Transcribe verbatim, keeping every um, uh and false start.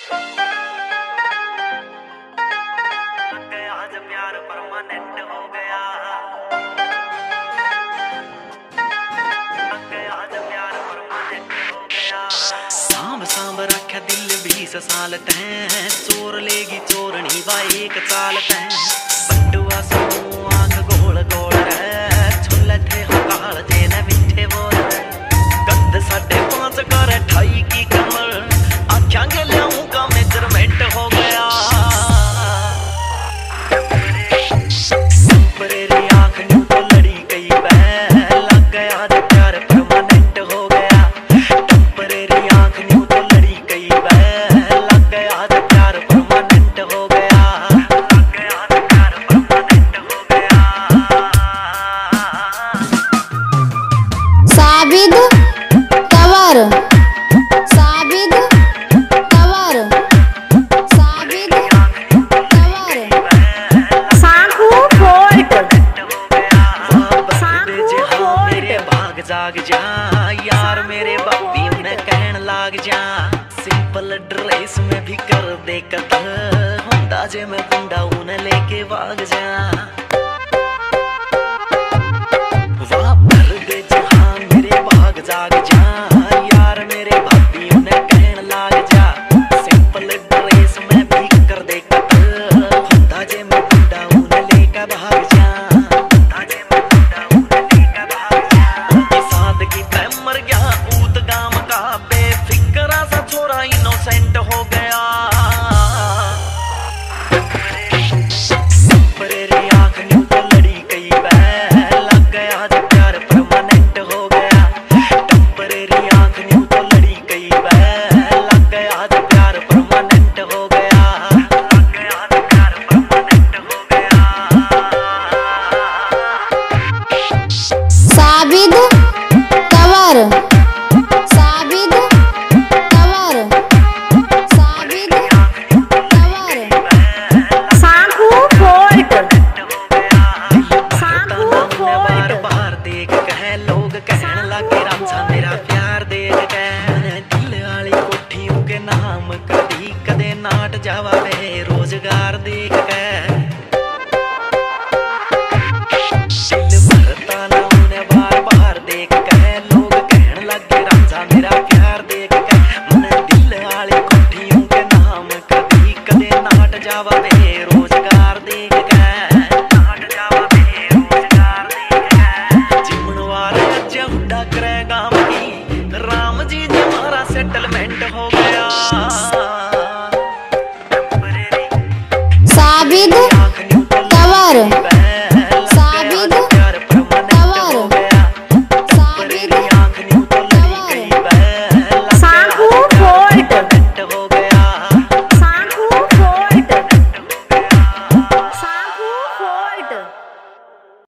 आज प्यार परमानेंट हो गया, आज प्यार परमानेंट हो गया। सांब सांब रखा दिल बीस साल तैं, चोर लेगी चोरनी वा एक चाल तैं। बंडुआ सो आंख गोल गोल रे, छुले थे हकाल जे न मिठे बोल रे। कद साढ़े पांच कर ठाई की कमर, आख्या के लियाऊं का मेजरमेंट हो गया। साबिद कवर, साबिद कवर, साबिद कवर। साखू फोर्ट, साखू फोर्ट। भाग जाग जा यार मेरे बापी उन्हें कहन लाग जा। सिंपल ड्रेस में भी कर दे कतल, हुंदा जे मैं गुंडा उन्हें लेके भाग जा। वाह भर दे जहां मेरे भाग जाग जा यार मेरे भाभी उन्हें कहन लाग जा। सिंपल ड्रेस में भी कर दे कतल, हुंदा जे मैं गुंडा उन्हें लेके भाग जा। हुंदा जे मैं गुंडा उन्हें लेके भाग जा। उनकी सादगी पे मर गया ऊत गाम का, बेफिक्रा सा छोरा इनोसेंट हो गया। टेम्परेरी आंख न्यू तो लड़ी कई बह, लग गया जब प्यार परमानेंट हो गया। टेम्परेरी आंख न्यू तो लड़ी कई बह, लग गया जब प्यार परमानेंट हो गया। लग गया जब प्यार परमानेंट हो गया। साबिद कवर, साबिद कवर, साबिद कवर। साखू फोर्ट, साखू बार फोर्ट। बार देख कह लोग कहन लगे रांझा मेरा प्यार देख के। दिल वाली कोठियों के नाम कभी कदे नाट जावा बे रोजगार देख के।